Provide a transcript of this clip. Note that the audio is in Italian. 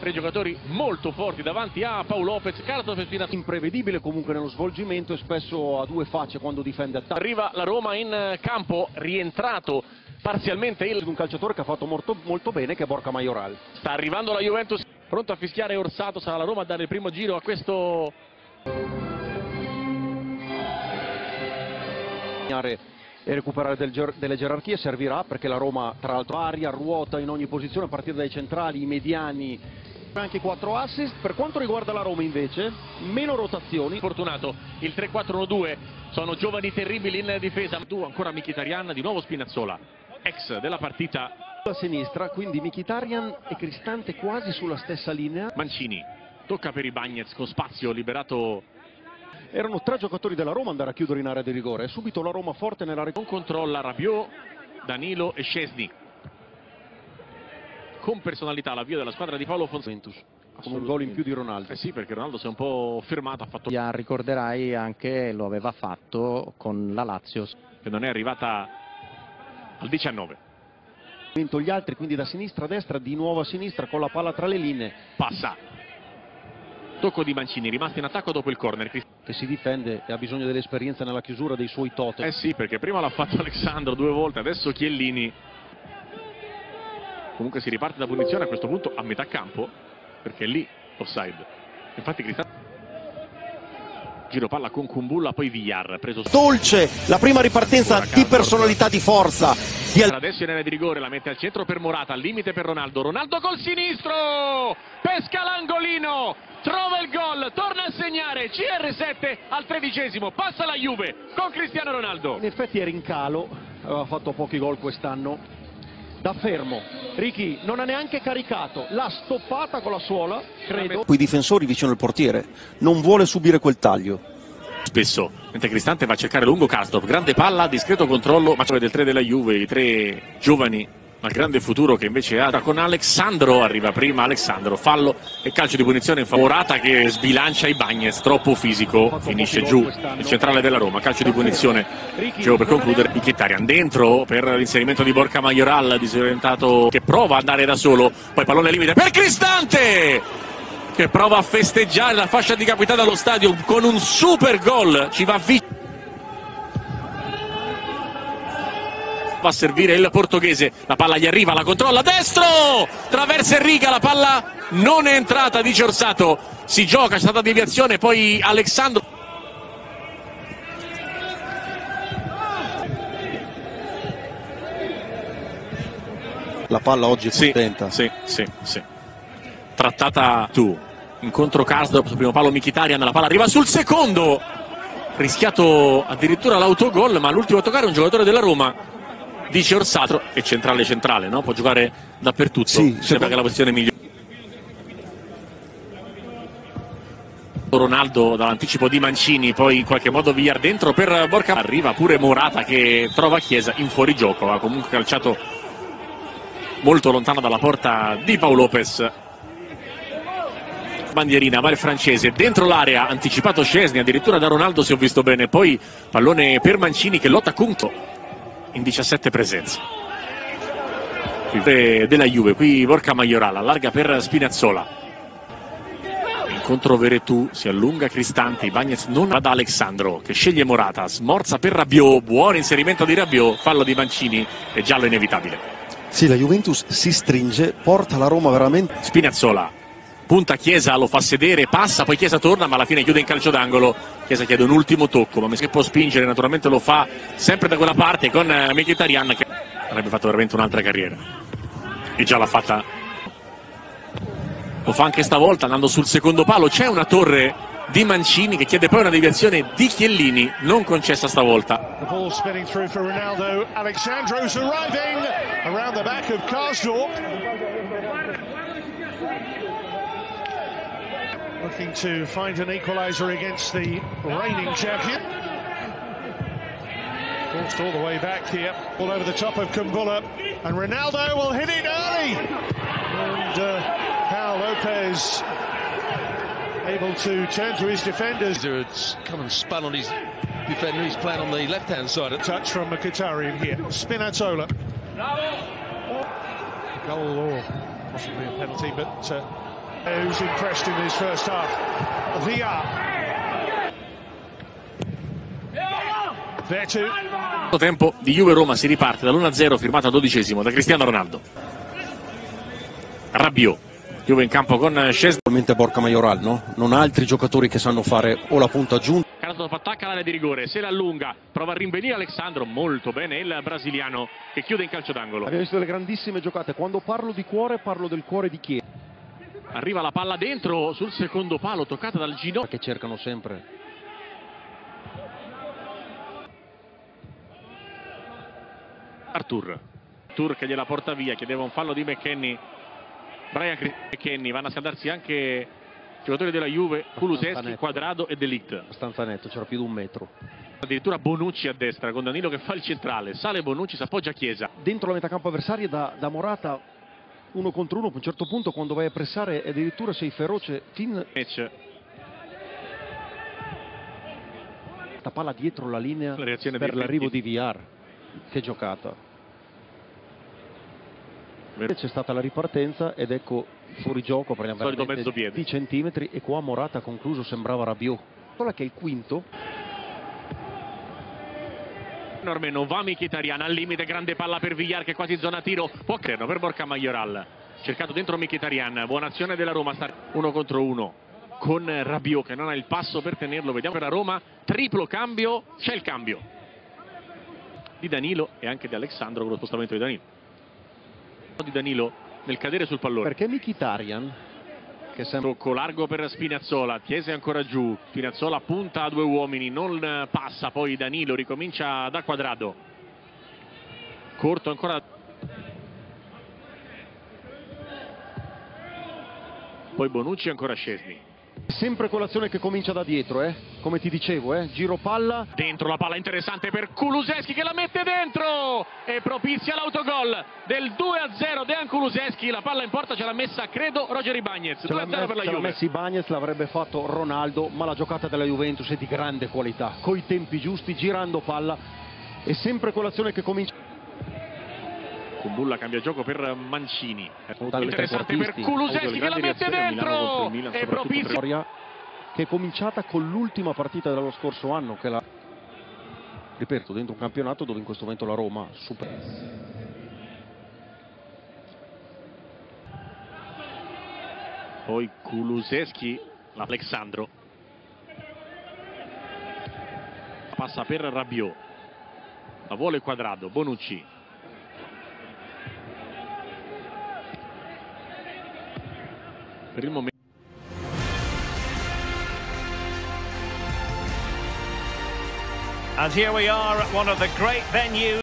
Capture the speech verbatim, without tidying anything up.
tre giocatori molto forti davanti a Paolo Lopez, Karsdorp e Spinazzola. Imprevedibile comunque nello svolgimento e spesso a due facce quando difende attacco. Arriva la Roma in campo, rientrato parzialmente il... un calciatore che ha fatto molto, molto bene, che è Borja Mayoral. Sta arrivando la Juventus, pronto a fischiare Orsato, sarà la Roma a dare il primo giro a questo... E recuperare del ger delle gerarchie servirà, perché la Roma tra l'altro aria, ruota in ogni posizione a partire dai centrali, i mediani, anche quattro assist. Per quanto riguarda la Roma invece meno rotazioni. Fortunato il tre quattro uno due, sono giovani terribili in difesa. Tu ancora Mkhitaryan, di nuovo Spinazzola, ex della partita a sinistra, quindi Mkhitaryan e Cristante quasi sulla stessa linea. Mancini tocca per Ibañez con spazio liberato. Erano tre giocatori della Roma andare a chiudere in area di rigore, subito la Roma forte nell'area. Non controlla Rabiot, Danilo e Szczesny. Con personalità l'avvio della squadra di Paolo Fonseca. Con un gol in più di Ronaldo. Eh sì, perché Ronaldo si è un po' fermato, ha fatto... Ya ricorderai anche lo aveva fatto con la Lazio. Che non è arrivata al diciannove. Gli altri quindi da sinistra a destra, di nuovo a sinistra con la palla tra le linee. Passa. Tocco di Mancini, rimasto in attacco dopo il corner. Che si difende e ha bisogno dell'esperienza nella chiusura dei suoi totem. Eh sì, perché prima l'ha fatto Alexandro due volte, adesso Chiellini. Comunque si riparte da punizione a questo punto a metà campo, perché è lì offside. Infatti Cristante. Giro palla con Kumbulla, poi Villar preso dolce, la prima ripartenza di personalità, di forza di... Adesso in area di rigore, la mette al centro per Morata, al limite per Ronaldo. Ronaldo col sinistro, pesca l'angolino, trova il gol, torna a segnare. C R sette al tredicesimo, passa la Juve con Cristiano Ronaldo. In effetti era in calo, aveva fatto pochi gol quest'anno. Da fermo, Ricky non ha neanche caricato, l'ha stoppata con la suola, credo. Quei difensori vicino al portiere, non vuole subire quel taglio. Spesso, mentre Cristante va a cercare lungo Karsdorp, grande palla, discreto controllo, ma c'è del tre della Juve, i tre giovani, ma il grande futuro che invece ha con Alexandro, arriva prima Alexandro, fallo e calcio di punizione in favorata che sbilancia Ibañez, troppo fisico, finisce giù il centrale della Roma, calcio di punizione. Dicevo per concludere, Mkhitaryan dentro per l'inserimento di Borja Mayoral, disorientato, che prova ad andare da solo, poi pallone limite per Cristante! Che prova a festeggiare la fascia di capitano allo stadio con un super gol, ci va vicino. Va a servire il portoghese, la palla gli arriva, la controlla a destro, traversa in riga, la palla non è entrata, dice Orsato, si gioca, c'è stata deviazione, poi Alexandro. La palla oggi è sì, contenta. Sì, sì, sì. Trattata tu, incontro Karsdorp sul primo palo Mkhitaryan, la palla arriva sul secondo, rischiato addirittura l'autogol, ma l'ultimo a toccare è un giocatore della Roma, dice Orsato, è centrale centrale, no? Può giocare dappertutto, sì, sembra che è la posizione migliore. Ronaldo dall'anticipo di Mancini, poi in qualche modo Villar dentro per Borja, arriva pure Morata che trova Chiesa in fuorigioco, ha comunque calciato molto lontano dalla porta di Paolo Lopez. Bandierina, va il francese, dentro l'area, anticipato Szczesny, addirittura da Ronaldo se ho visto bene, poi pallone per Mancini che lotta contro in diciassette presenze. Il della Juve, qui Borja Mayoral, allarga per Spinazzola. Incontro Veretù, si allunga Cristante, Ibañez non va da Alexandro che sceglie Morata, smorza per Rabiot, buon inserimento di Rabiot, fallo di Mancini e giallo inevitabile. Sì, la Juventus si stringe, porta la Roma veramente... Spinazzola. Punta Chiesa, lo fa sedere, passa, poi Chiesa torna, ma alla fine chiude in calcio d'angolo. Chiesa chiede un ultimo tocco, ma che può spingere, naturalmente lo fa sempre da quella parte con Mkhitaryan, che avrebbe fatto veramente un'altra carriera. E già l'ha fatta. Lo fa anche stavolta, andando sul secondo palo. C'è una torre di Mancini che chiede poi una deviazione di Chiellini, non concessa stavolta. The ball spinning through for Ronaldo. Alexandro's arriving around the back of Karsdorp. Looking to find an equaliser against the reigning champion. Forced all the way back here, all over the top of Kumbulla, and Ronaldo will hit it early. And uh, Paul Lopez able to turn to his defenders. It's come and spun on his defender. He's playing on the left-hand side. A touch from Mkhitaryan here. Spinazzola. Goal or possibly a penalty, but uh, Who's impressed in his first half. Villar. There too. Tempo di Juve-Roma, si riparte dall'uno a zero, firmato al dodicesimo da Cristiano Ronaldo. Rabiot, Juve in campo con Szczesny. Probabilmente Borca Majoral, no? Non ha altri giocatori che sanno fare o la punta giunta. Karsdorp attacca l'area di rigore, se la allunga, prova a rinvenire Alexandro, molto bene il brasiliano che chiude in calcio d'angolo. Abbiamo visto delle grandissime giocate, quando parlo di cuore parlo del cuore di Chiesa. Arriva la palla dentro sul secondo palo, toccata dal ginocchio. Che cercano sempre. Arthur, Arthur che gliela porta via, chiedeva un fallo di McKennie. Brian McKennie, vanno a scaldarsi anche i giocatori della Juve, Kulusevski, Quadrado e De Ligt. Abbastanza netto, c'era più di un metro. Addirittura Bonucci a destra con Danilo che fa il centrale, sale Bonucci, si appoggia a Chiesa. Dentro la metacampo avversaria da, da Morata uno contro uno, a un certo punto quando vai a pressare addirittura sei feroce. Fin... La palla dietro la linea la per l'arrivo di Villar. Che giocata. C'è stata la ripartenza ed ecco fuori gioco, prendiamo mezzo piede. venti centimetri e qua Morata ha concluso, sembrava Rabiot. Quella che è il quinto. Enorme, non va Mkhitaryan al limite, grande palla per Villar che è quasi in zona tiro, può creerlo per Borca Majoral, cercato dentro Mkhitaryan, buona azione della Roma, sta uno contro uno con Rabiot che non ha il passo per tenerlo, vediamo per la Roma, triplo cambio, c'è il cambio di Danilo e anche di Alexandro con lo spostamento di Danilo. Di Danilo nel cadere sul pallone. Perché Mkhitaryan, che sembra tocco largo per Spinazzola, Chiesa è ancora giù, Spinazzola punta a due uomini, non passa, poi Danilo ricomincia da Quadrado. Corto ancora. Poi Bonucci ancora Szczesny. Sempre quell'azione che comincia da dietro, eh? Come ti dicevo, eh? Giro palla. Dentro la palla interessante per Kulusevski che la mette dentro e propizia l'autogol del due a zero. Dejan Kulusevski, la palla in porta ce l'ha messa, credo, Roger Ibañez. due a zero per la Juve. Ce l'ha messa Ibañez, l'avrebbe fatto Ronaldo, ma la giocata della Juventus è di grande qualità, coi tempi giusti, girando palla. È sempre quell'azione che comincia. Kumbulla cambia gioco per Mancini, interessante per Kulusevski che la mette dentro e propizia, che è cominciata con l'ultima partita dello scorso anno, che la ripeto dentro un campionato dove in questo momento la Roma supera. Poi Kulusevski, Alexandro passa per Rabiot, la vuole Quadrado, Bonucci. Per il momento And here we are at one of the great venues.